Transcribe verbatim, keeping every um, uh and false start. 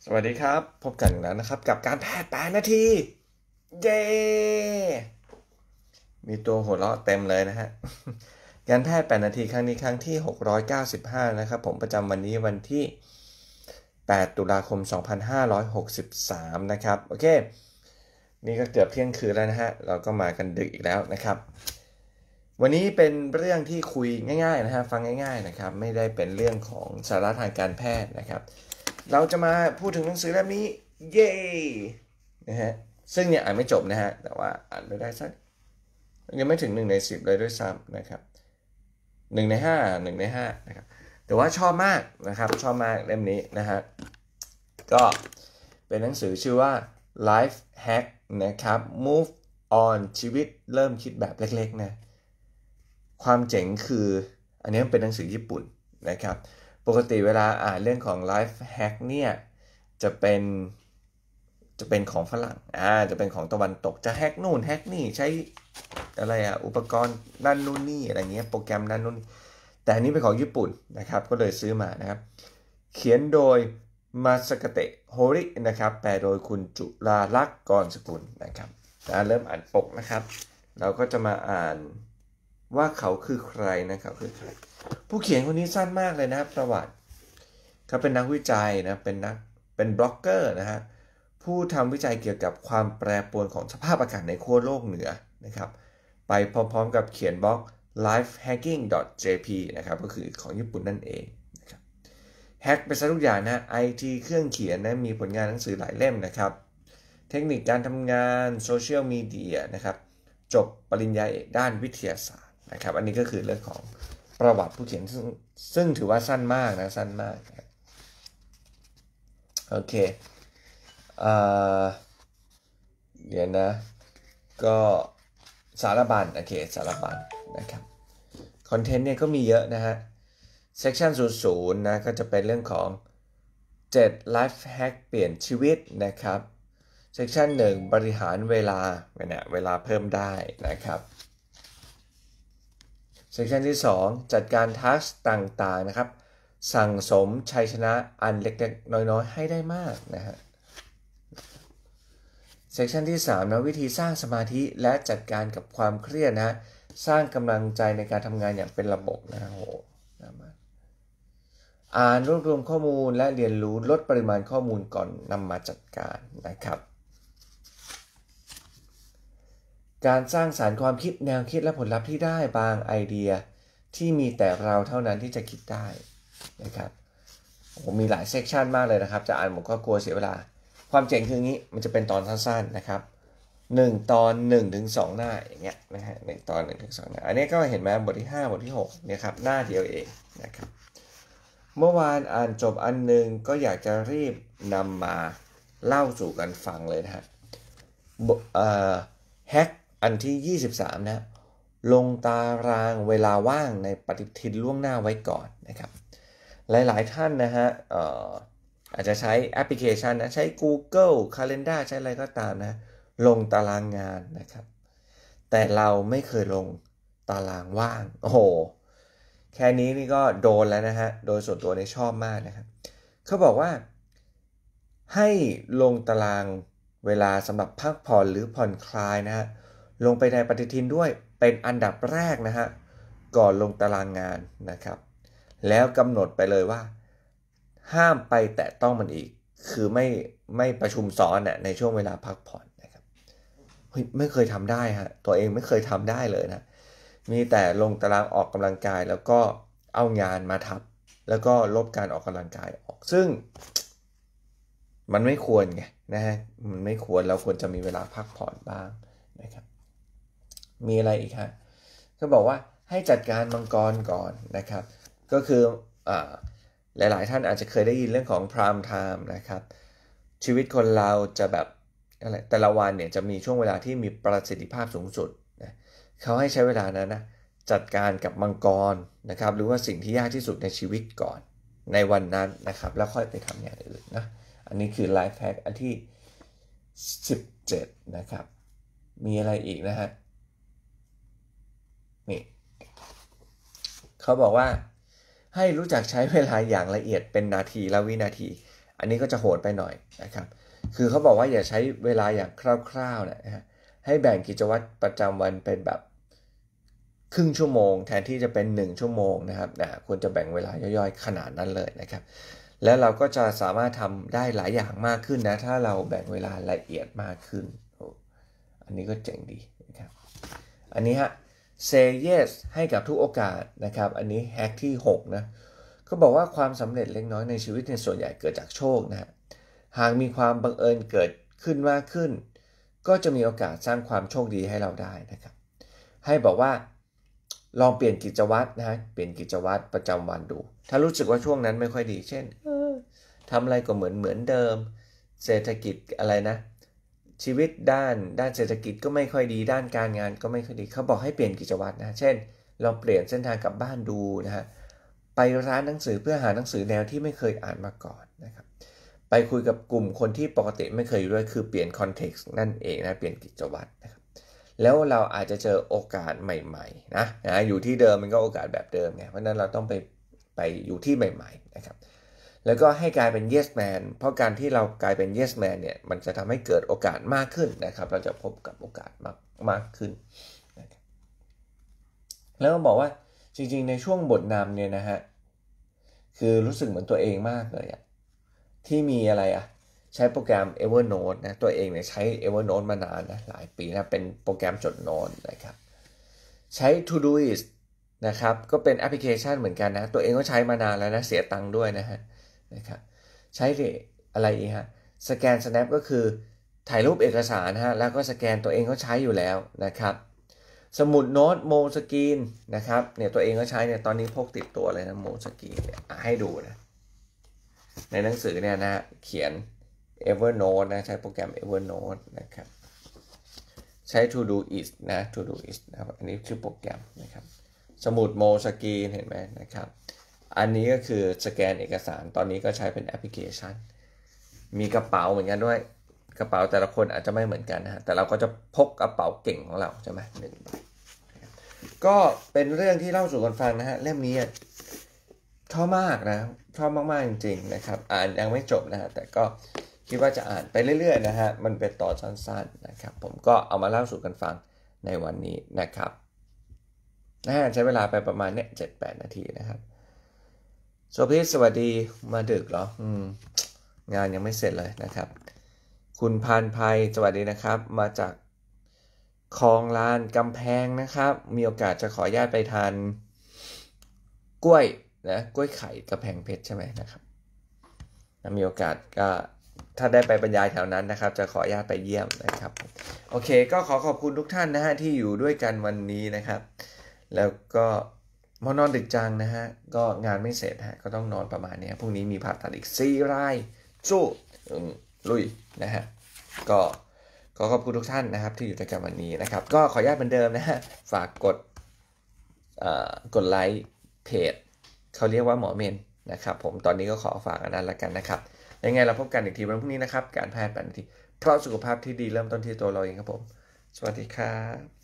วัสดีครับพบกันอีกแล้วนะครับกับการแพทย์แปดนาทีเย้มีตัวหัวเราะเต็มเลยนะฮะการแพทย์แปดนาทีครั้งนี้ครั้งที่หกร้อยเก้าสิบห้านะครับผมประจำวันนี้วันที่แปดตุลาคมสองพันห้าร้อยหกสิบสามนะครับโอเคนี่ก็เกือบเที่ยงคืนแล้วนะฮะเราก็มากันดึกอีกแล้วนะครับวันนี้เป็นเรื่องที่คุยง่ายๆนะฮะฟังง่ายๆนะครับไม่ได้เป็นเรื่องของสาระทางการแพทย์นะครับเราจะมาพูดถึงหนังสือเล่มนี้เย้นะฮะซึ่งเนี่ยอ่านไม่จบนะฮะแต่ว่าอ่านไปได้สักยังไม่ถึงหนึ่งในสิบเลยด้วยซ้ำนะครับหนึ่งในห้าหนึ่งในห้านะครับแต่ว่าชอบมากนะครับชอบมากเล่มนี้นะฮะก็เป็นหนังสือชื่อว่า Life Hack นะครับ Move on ชีวิตเริ่มคิดแบบเล็กๆนะความเจ๋งคืออันนี้เป็นหนังสือญี่ปุ่นนะครับปกติเวลาอ่านเรื่องของ Life Hack เนี่ยจะเป็นจะเป็นของฝรั่งอ่าจะเป็นของตะวันตกจะแฮกนู่นแฮกนี่ใช้อะไรอ่ะอุปกรณ์นั่นนู่นนี่อะไรเงี้ยโปรแกรมนั่นนู่นแต่อันนี้เป็นของญี่ปุ่นนะครับก็เลยซื้อมานะครับเขียนโดยมาสกเตะโฮรินะครับแปลโดยคุณจุฬาลักษณ์กรสกุลนะครับนะเริ่มอ่านปกนะครับเราก็จะมาอ่านว่าเขาคือใครนะครับคือใครผู้เขียนคนนี้สั้นมากเลยนะประวัติเขาเป็นนักวิจัยนะเป็นนักเป็นบล็อกเกอร์นะฮะผู้ทำวิจัยเกี่ยวกับความแปรปรวนของสภาพอากาศในขั้วโลกเหนือนะครับไปพร้อมๆกับเขียนบล็อก ไลฟ์แฮกกิ้ง ดอท เจ พี นะครับก็คือของญี่ปุ่นนั่นเองนะครับแฮกไปซะทุกอย่างนะ ไอ ที เครื่องเขียนนะมีผลงานหนังสือหลายเล่มนะครับเทคนิคการทำงานโซเชียลมีเดียนะครับจบปริญญาเอกด้านวิทยาศาสตร์นะครับอันนี้ก็คือเรื่องของประวัติผู้เขียนซึ่งซึ่งถือว่าสั้นมากนะสั้นมากนะโอเคเอ่อเดี๋ยวนะก็สารบัญโอเคสารบัญนะครับคอนเทนต์เนี่ยก็มีเยอะนะฮะเซกชันศูนย์ ศูนย์นะก็จะเป็นเรื่องของเจ็ด Life Hack เปลี่ยนชีวิตนะครับเซกชันหนึ่งบริหารเวลาเนี่ยเวลาเพิ่มได้นะครับเซกชันที่สองจัดการทัสต่างๆนะครับสั่งสมชัยชนะอันเล็กๆน้อยๆให้ได้มากนะฮะเซกชันที่สามนะวิธีสร้างสมาธิและจัดการกับความเครียดนะสร้างกำลังใจในการทำงานอย่างเป็นระบบนะโหอ่านรวบรวมข้อมูลและเรียนรู้ลดปริมาณข้อมูลก่อนนำมาจัดการนะครับการสร้างสรรค์ความคิดแนวคิดและผลลัพธ์ที่ได้บางไอเดียที่มีแต่เราเท่านั้นที่จะคิดได้นะครับผมมีหลายเซกชันมากเลยนะครับจะอ่านผมก็กลัวเสียเวลาความเจ๋งคืองี้มันจะเป็นตอนสั้นๆนะครับหนึ่งตอนหนึ่งถึงสองหน้าอย่างเงี้ยนะฮะหนึ่งตอนหนึ่งถึงสองหน้าอันนี้ก็เห็นไหมบทที่ห้าบทที่หกเนี่ยครับหน้าเดียวเองนะครับเมื่อวานอ่านจบอันนึงก็อยากจะรีบนำมาเล่าสู่กันฟังเลยนะฮะเอ่อแฮกอันที่ยี่สิบสามนะลงตารางเวลาว่างในปฏิทินล่วงหน้าไว้ก่อนนะครับหลายๆท่านนะฮะเอ่ออาจจะใช้แอปพลิเคชันนะใช้ Google Calendar ใช้อะไรก็ตามนะลงตารางงานนะครับแต่เราไม่เคยลงตารางว่างโอ้โหแค่นี้นี่ก็โดนแล้วนะฮะโดยส่วนตัวนี่ชอบมากนะครับเขาบอกว่าให้ลงตารางเวลาสำหรับพักผ่อนหรือผ่อนคลายนะฮะลงไปในปฏิทินด้วยเป็นอันดับแรกนะฮะก่อนลงตารางงานนะครับแล้วกำหนดไปเลยว่าห้ามไปแตะต้องมันอีกคือไม่ไม่ประชุมซ้อนน่ะในช่วงเวลาพักผ่อนนะครับเฮ้ยไม่เคยทำได้ฮะตัวเองไม่เคยทำได้เลยนะมีแต่ลงตารางออกกำลังกายแล้วก็เอางานมาทับแล้วก็ลบการออกกำลังกายออกซึ่งมันไม่ควรไงนะฮะมันไม่ควรเราควรจะมีเวลาพักผ่อนบ้างนะครับมีอะไรอีกฮะเขาบอกว่าให้จัดการมังกรก่อนนะครับก็คืออ่าหลายๆท่านอาจจะเคยได้ยินเรื่องของ prime time นะครับชีวิตคนเราจะแบบอะไรแต่ละวันเนี่ยจะมีช่วงเวลาที่มีประสิทธิภาพสูงสุดนะเขาให้ใช้เวลานั้นนะจัดการกับมังกรนะครับหรือว่าสิ่งที่ยากที่สุดในชีวิตก่อนในวันนั้นนะครับแล้วค่อยไปทำอย่างอื่นนะอันนี้คือ Life Hack อันที่สิบเจ็ดนะครับมีอะไรอีกนะฮะนี่เขาบอกว่าให้รู้จักใช้เวลาอย่างละเอียดเป็นนาทีและวินาทีอันนี้ก็จะโหดไปหน่อยนะครับคือเขาบอกว่าอย่าใช้เวลาอย่างคร่าวๆนะฮะให้แบ่งกิจวัตรประจำวันเป็นแบบครึ่งชั่วโมงแทนที่จะเป็นหนึ่งชั่วโมงนะครับนะควรจะแบ่งเวลาย่อยๆขนาดนั้นเลยนะครับแล้วเราก็จะสามารถทำได้หลายอย่างมากขึ้นนะถ้าเราแบ่งเวลาละเอียดมากขึ้นอันนี้ก็เจ๋งดีนะครับอันนี้ฮะ say yes ให้กับทุกโอกาสนะครับอันนี้แฮกที่หกนะเขาบอกว่าความสำเร็จเล็กน้อยในชีวิตในส่วนใหญ่เกิดจากโชคนะหากมีความบังเอิญเกิดขึ้นมากขึ้นก็จะมีโอกาสสร้างความโชคดีให้เราได้นะครับให้บอกว่าลองเปลี่ยนกิจวัตรนะฮะเปลี่ยนกิจวัตรประจำวันดูถ้ารู้สึกว่าช่วงนั้นไม่ค่อยดีเช่นเออทำอะไรก็เหมือนเหมือนเดิมเศรษฐกิจอะไรนะชีวิตด้านด้านเศรษฐกิจก็ไม่ค่อยดีด้านการงานก็ไม่ค่อยดีเขาบอกให้เปลี่ยนกิจวัตรนะเช่นลองเปลี่ยนเส้นทางกลับบ้านดูนะฮะไปร้านหนังสือเพื่อหาหนังสือแนวที่ไม่เคยอ่านมาก่อนนะครับไปคุยกับกลุ่มคนที่ปกติไม่เคยอยู่ด้วยคือเปลี่ยนคอนเท็กซ์นั่นเองนะเปลี่ยนกิจวัตรนะครับแล้วเราอาจจะเจอโอกาสใหม่ๆนะนะอยู่ที่เดิมมันก็โอกาสแบบเดิมไงเพราะนั้นเราต้องไปไปอยู่ที่ใหม่ๆนะครับแล้วก็ให้กลายเป็น yes man เพราะการที่เรากลายเป็น yes man เนี่ยมันจะทำให้เกิดโอกาสมากขึ้นนะครับเราจะพบกับโอกาสมากมากขึ้นนะครับแล้วก็บอกว่าจริงๆในช่วงบทนำเนี่ยนะฮะคือรู้สึกเหมือนตัวเองมากเลยอะที่มีอะไรอะใช้โปรแกรม Evernote นะตัวเองเนี่ยใช้ Evernote มานานนะหลายปีนะเป็นโปรแกรมจดโน้ตนะครับใช้ Todoist นะครับก็เป็นแอปพลิเคชันเหมือนกันนะตัวเองก็ใช้มานานแล้วนะเสียตังค์ด้วยนะฮะนะครับใช้อะไรอีกฮะสแกน snap ก็คือถ่ายรูปเอกสารฮะแล้วก็สแกนตัวเองก็ใช้อยู่แล้วนะครับสมุดโน้ตโมสกรีนนะครับเนี่ยตัวเองก็ใช้เนี่ยตอนนี้พกติดตัวเลยนะโมสกรีนเนี่ยให้ดูนะในหนังสือเนี่ยนะเขียน Evernote นะใช้โปรแกรม Evernote นะครับใช้ Todoist นะ Todoist นะครับอันนี้ชื่อโปรแกรมนะครับสมุดโมสกรีนเห็นไหมนะครับอันนี้ก็คือสแกนเอกสารตอนนี้ก็ใช้เป็นแอปพลิเคชันมีกระเป๋าเหมือนกันด้วยกระเป๋าแต่ละคนอาจจะไม่เหมือนกันนะฮะแต่เราก็จะพกกระเป๋าเก่งของเราใช่ไหมหนึ่งใบก็เป็นเรื่องที่เล่าสู่กันฟังนะฮะเล่มนี้ชอบมากนะชอบมากๆจริงๆนะครับอ่านยังไม่จบนะฮะแต่ก็คิดว่าจะอ่านไปเรื่อยๆนะฮะมันเป็นตอนสั้นๆนะครับผมก็เอามาเล่าสู่กันฟังในวันนี้นะครับนะฮะใช้เวลาไปประมาณเนี้ยเจ็ดแปดนาทีนะครับโซพีสวัสดีมาดึกเหรออืมงานยังไม่เสร็จเลยนะครับคุณพานภัยสวัสดีนะครับมาจากคลองลานกำแพงนะครับมีโอกาสจะขออนุญาตไปทานกล้วยนะกล้วยไข่กระแพงเพชรใช่ไหมนะครับมีโอกาสก็ถ้าได้ไปบรรยายแถวนั้นนะครับจะขออนุญาตไปเยี่ยมนะครับโอเคก็ขอขอบคุณทุกท่านนะฮะที่อยู่ด้วยกันวันนี้นะครับแล้วก็มานอนดึกจังนะฮะก็งานไม่เสร็จฮะก็ต้องนอนประมาณนี้พรุ่งนี้มีผ่าตัดอีกสี่รายสู้ลุยนะฮะก็ขอขอบคุณทุกท่านนะครับที่อยู่ด้วยกันวันนี้นะครับก็ขออนุญาตเหมือนเดิมนะฮะฝากกดกดไลค์เพจเขาเรียกว่าหมอเมนนะครับผมตอนนี้ก็ขอฝากอันนั้นละกันนะครับยังไงเราพบกันอีกทีวันพรุ่งนี้นะครับการแพทย์แปดนาทีเพราะสุขภาพที่ดีเริ่มต้นที่ตัวเราเองครับผมสวัสดีครับ